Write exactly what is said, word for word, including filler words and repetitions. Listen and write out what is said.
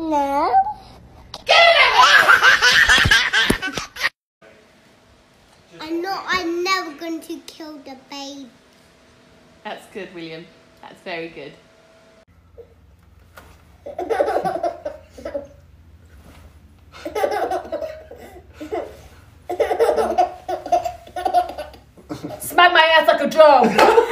No. I'm not, I'm never going to kill the baby. That's good, William. That's very good. Smack my ass like a drum.